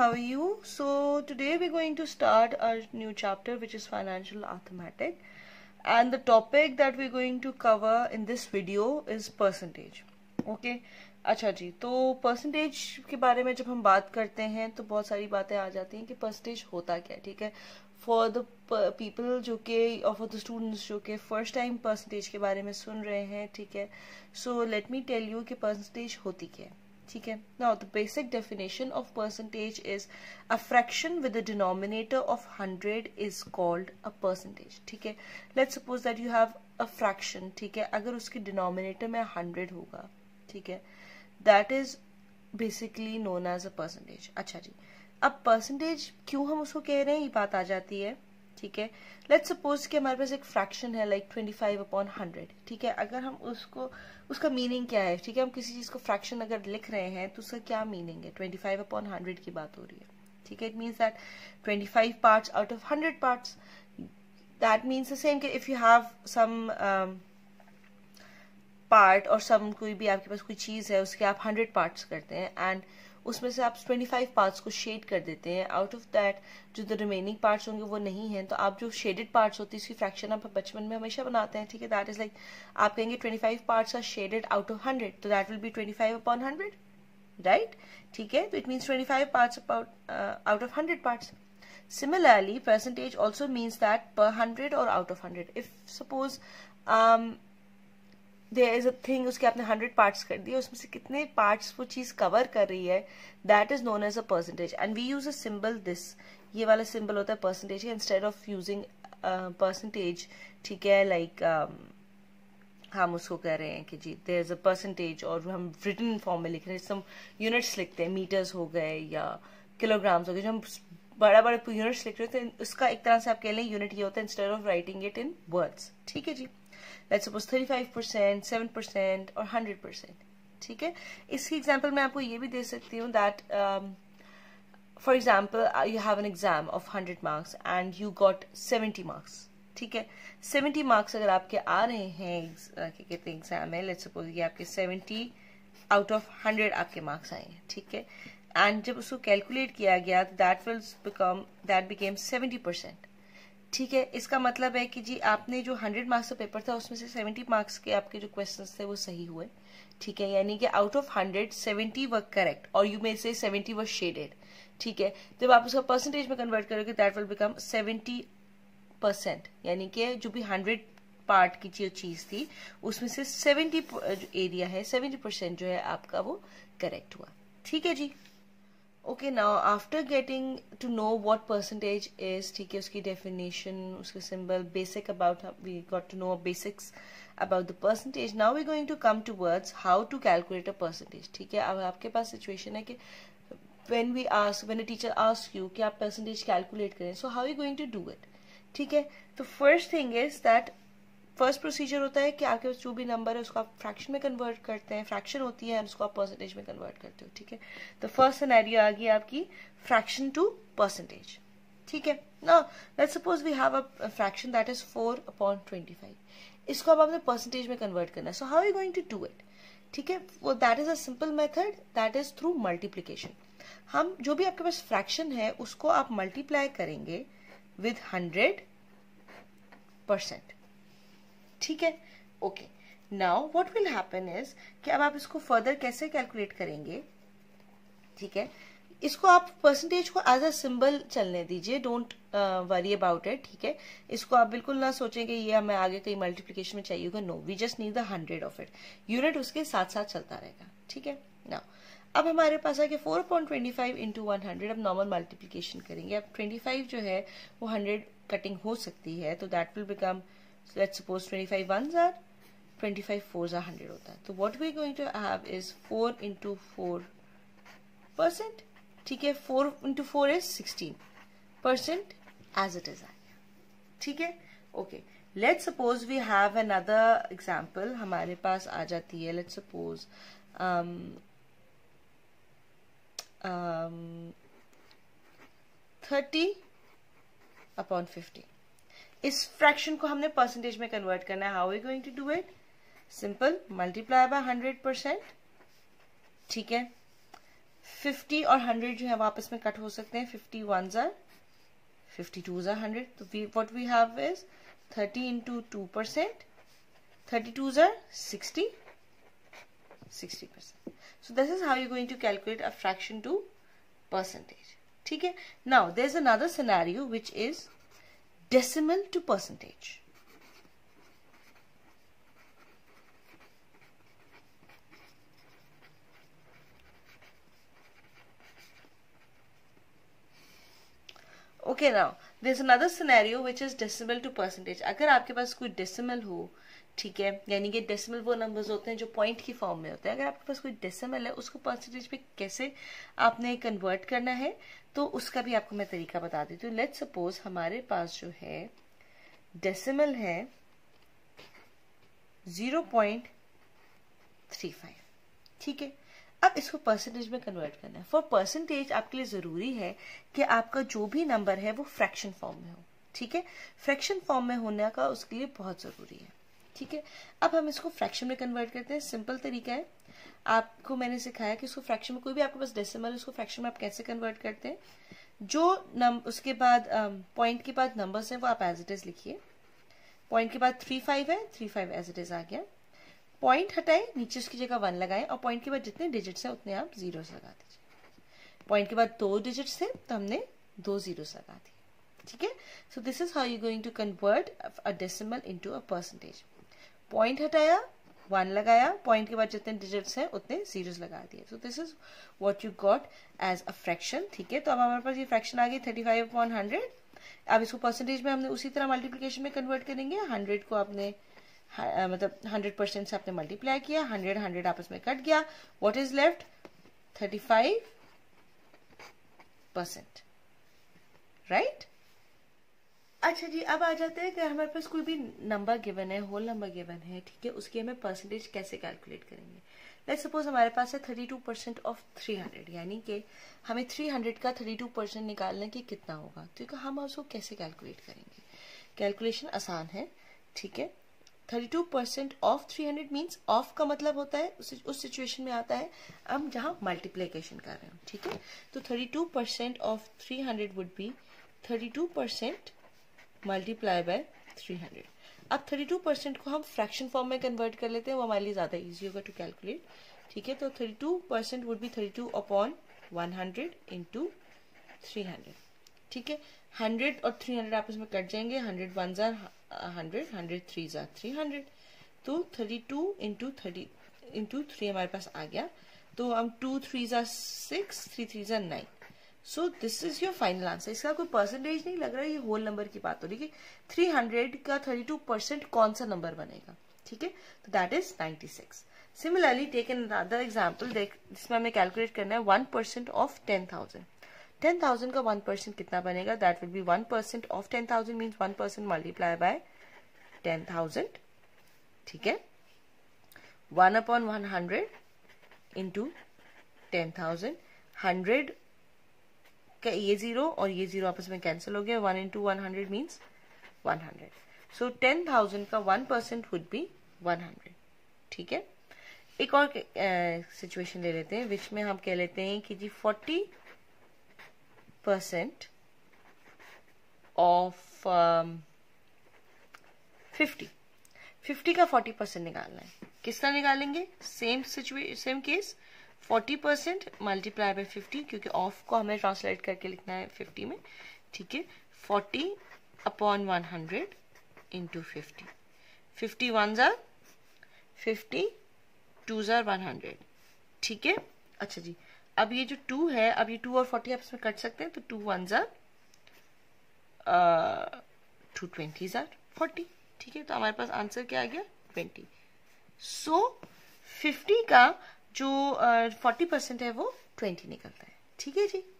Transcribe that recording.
how are you? So today we're going to start our new chapter, which is financial arithmetic, and the topic that we're going to cover in this video is percentage. Okay, अच्छा जी, तो percentage के बारे में जब हम बात करते हैं तो बहुत सारी बातें आ जाती हैं कि परसेंटेज होता क्या है. ठीक है, फॉर द पीपल जो कि और फॉर द स्टूडेंट्स जो कि फर्स्ट टाइम परसेंटेज के बारे में सुन रहे हैं. ठीक है, so let me tell you कि परसेंटेज होती क्या है. ठीक है, now the basic definition of percentage is a fraction with the denominator of 100 is called a percentage. ठीक है, let's suppose that you have a fraction. ठीक है, अगर उसके डिनोमिनेटर में 100 होगा, ठीक है, that is basically known as a percentage. अच्छा जी, अब परसेंटेज क्यों हम उसको कह रहे हैं, ये बात आ जाती है. ठीक है, लेट्स सपोज कि हमारे पास एक फ्रैक्शन है लाइक 25/100. ठीक है, अगर हम उसका मीनिंग क्या है. ठीक है, हम किसी चीज को फ्रैक्शन अगर लिख रहे हैं तो उसका क्या मीनिंग है. 25/100 की बात हो रही है. ठीक है, it means that 25 parts out of 100 parts. That means the same कि if you have some part और सम कोई भी आपके पास कोई चीज है उसके आप 100 पार्ट्स करते हैं एंड उसमें से आप 25 पार्ट्स को शेड कर देते हैं. आउट ऑफ दैट जो द रिमेनिंग पार्ट्स होंगे वो नहीं है, तो आप जो शेडेड पार्ट्स होती है इसकी फ्रैक्शन आप बचपन में हमेशा बनाते हैं. ठीक है, दैट इज लाइक आप कहेंगे 25 parts are shaded out of 100, तो दैट विल बी 25/100, राइट. ठीक है, तो it means 25 parts out of 100 parts. Similarly, percentage also means that per 100 or out of 100. If suppose there is a thing, उसके आपने 100 parts कर दिए, उसमें से कितने पार्ट्स वो चीज कवर कर रही है, that is known as a percentage. And we use a symbol this, ये वाला सिंबल होता है परसेंटेज का इंस्टेड ऑफ यूजिंग परसेंटेज. ठीक है, लाइक हम उसको कह रहे हैं कि जी देयर इज अ परसेंटेज और हम रिटन फॉर्म में लिख रहे हैं, सम यूनिट्स लिखते हैं, मीटर्स हो गए या किलोग्राम्स हो गए, जो हम बड़ा बड़ा यूनिट्स लिख रहे हैं, तो उसका एक तरह से आप कह लें यूनिट ये होता है instead of writing it in words. ठीक है जी, लेट्स सपोज 35%, 7% और 100%. ठीक है, इसकी एग्जांपल मैं आपको ये भी दे सकती हूँ that for example you have an exam of 100 marks and you got 70 marks. ठीक है, 70 मार्क्स अगर आपके आ रहे हैं, क्या कहते हैं एग्जाम है, लेट्स सपोज ये आपके 70 आउट ऑफ 100 आपके मार्क्स आए हैं. ठीक है, एंड जब उसको कैलकुलेट किया गया दैट बिकेम 70%. ठीक है, इसका मतलब है कि जी आपने जो 100 मार्क्स का पेपर था उसमें से 70 मार्क्स के आपके जो क्वेश्चंस थे वो सही हुए. ठीक है, यानी कि आउट ऑफ 100 70 वर करेक्ट और यू में से 70 वर शेडेड. ठीक है, जब आप उसका परसेंटेज में कन्वर्ट करोगे दैट विल बिकम 70%, यानी कि जो भी 100 पार्ट की जो चीज थी उसमें से 70 जो एरिया है 70% जो है आपका वो करेक्ट हुआ. ठीक है जी. Okay, now after getting to know what percentage is, ठीक है, उसकी definition, उसके symbol, basic about, we got to know basics about the percentage. Now we're going to come towards how to calculate a percentage. ठीक है, अब आपके पास situation है कि when a teacher asks you कि आप percentage calculate करें, so how are you going to do it? ठीक है, तो first thing is that first procedure होता है कि आपके पास जो भी नंबर है उसको आप फ्रैक्शन में कन्वर्ट करते हैं, फ्रैक्शन होती है और उसको आप परसेंटेज में कन्वर्ट करते हो. ठीक है, तो फर्स्ट सिनेरियो आ गई आपकी फ्रैक्शन टू परसेंटेज. ठीक है, now let's suppose we have a fraction that is 4/25. इसको अब आपने परसेंटेज में कन्वर्ट करना है. So how are you going to do it. ठीक है, वो that is a simple method, that is through multiplication. हम जो भी आपके पास फ्रैक्शन है उसको आप मल्टीप्लाई करेंगे विद 100%. ठीक है, okay. Now what will happen is कि अब आप इसको फर्दर कैसे कैलकुलेट करेंगे. ठीक है, इसको आप परसेंटेज को एज अ सिंबल चलने दीजिए, डोंट वरी अबाउट इट. ठीक है, इसको आप बिल्कुल ना सोचें कि ये हमें आगे कहीं मल्टीप्लिकेशन में चाहिए होगा. No, we just need the 100 of it. Unit उसके साथ साथ चलता रहेगा. ठीक है, नाउ अब हमारे पास है कि 4/25 इंटू 100. अब नॉर्मल मल्टीप्लीकेशन करेंगे. अब 25 जो है वो 100 कटिंग हो सकती है, तो that will become, let's suppose 25 ones are 25 fours are 100 होता है. तो what we're going to have is 4 into 4%. ठीक है, 4 into 4 is 16% as it is. ठीक है, okay. Let's suppose we have another example. हमारे पास आ जाती है, let's suppose 30/50. इस फ्रैक्शन को हमने परसेंटेज में कन्वर्ट करना है. How are we going to do it. Simple, multiply by 100%. ठीक है, 50 और 100 जो है वो आपस में कट हो सकते हैं. 50 1s are 52s are 100. तो what we have is 30 into 2%. 32s are 60. 60%. So this is how you're going to calculate a fraction to percentage. ठीक है. Now there's another scenario which is decimal to percentage. Okay, now there's another scenario which is decimal to percentage. अगर आपके पास कोई decimal हो, ठीक है, यानी कि डेसिमल वो नंबर्स होते हैं जो पॉइंट की फॉर्म में होते हैं. अगर आपके पास कोई डेसिमल है उसको परसेंटेज पे कैसे आपने कन्वर्ट करना है तो उसका भी आपको मैं तरीका बता देती हूँ. लेट्स सपोज हमारे पास जो है डेसिमल है 0.35. ठीक है. अब इसको परसेंटेज में कन्वर्ट करना है. फॉर परसेंटेज आपके लिए जरूरी है कि आपका जो भी नंबर है वो फ्रैक्शन फॉर्म में हो. ठीक है. फ्रैक्शन फॉर्म में होने का उसके लिए बहुत जरूरी है. ठीक है. अब हम इसको फ्रैक्शन में कन्वर्ट करते हैं. सिंपल तरीका है. आपको मैंने सिखाया कि इसको फ्रैक्शन में कोई भी आपके पास डेसिमल उसको फ्रैक्शन में आप कैसे कन्वर्ट करते हैं. जो उसके बाद पॉइंट के बाद नंबर्स हैं वो आप एज इट इज लिखिए. पॉइंट के बाद 35 है, 35 एज इट इज आ गया. पॉइंट हटाए, नीचे उसकी जगह 1 लगाएं और पॉइंट के बाद जितने डिजिट्स हैं उतने आप जीरोस लगा दीजिए. पॉइंट के बाद 2 डिजिट्स थे तो हमने 2 जीरोस लगा दिए. ठीक है. So this is how you going to convert a decimal into a percentage. Point हटाया, 1 लगाया, पॉइंट के बाद जितने डिजिट्स हैं उतने जीरोस लगा दिए. So this is what you got as a fraction. ठीक है. तो अब हमारे पास ये फ्रैक्शन आ गई 35/100. अब इसको परसेंटेज में हमने उसी तरह मल्टीप्लीकेशन में कन्वर्ट करेंगे. 100 को आपने मतलब 100% से आपने मल्टीप्लाई किया. 100 आपस में कट गया. What is left? 35%. राइट. अच्छा जी. अब आ जाते हैं कि हमारे पास कोई भी नंबर गिवन है, होल नंबर गिवन है. ठीक है. उसकी हमें परसेंटेज कैसे कैलकुलेट करेंगे. लेट्स सपोज हमारे पास है 32% ऑफ 300, यानी कि हमें 300 का 32% निकालने की कितना होगा. तो हम उसको कैसे कैलकुलेट करेंगे. कैलकुलेशन आसान है. ठीक है. 32% ऑफ 300 मीन्स ऑफ का मतलब होता है उस सिचुएशन में आता है हम जहां मल्टीप्लीकेशन कर रहे हो. ठीक है. तो 32% of 300 would be 32% multiply by 300. अब 32% को हम फ्रैक्शन फॉर्म में कन्वर्ट कर लेते हैं. वो हमारे लिए ज्यादा इजी होगा टू कैलकुलेट. ठीक है. तो 32% वुड बी 32/100 इंटू 300. ठीक है. 100 और 300 आपस में कट जाएंगे. 100 1s are 100, 100 3s are 300. तो 32 इंटू 3 हमारे पास आ गया. तो हम 2 3s are 6, 3 3s are 9. So this is your final answer. इसका कोई परसेंटेज नहीं लग रहा है, ये होल नंबर की बात हो रही है कि 300 का 32% कौन सा नंबर बनेगा. ठीक है. तो that is 96. Similarly take an another example. जिसमें हमें कैलकुलेट करना है 1% ऑफ 10,000. 10,000 का 1% कितना बनेगा. That will be 1% of 10,000 means 1% multiply by 10,000. ठीक है. 1/100 इंटू 10,000. 100 का ये 0 और ये 0 आपस में कैंसिल हो गया. 1 इंटू 100 मीन्स 100. सो 10,000 का 1% वुड बी 100. ठीक है. एक और सिचुएशन ले लेते हैं विच में हम कह लेते हैं कि जी 40% ऑफ 50 का 40% निकालना है. किस तरह निकालेंगे. सेम केस 40% मल्टीप्लाई बाय 50, क्योंकि ऑफ को हमें ट्रांसलेट करके लिखना है 50 में. ठीक है. 40/100 into 50. 50 1s are 50, 2s are 100. ठीक है. अच्छा जी. अब ये जो 2 है, अब ये 2 और 40 आपस में कट सकते हैं. तो 2 1s are 2 20s are 40. ठीक है. तो हमारे पास आंसर क्या आ गया 20. सो 50 का जो 40% है वो 20 निकलता है. ठीक है जी.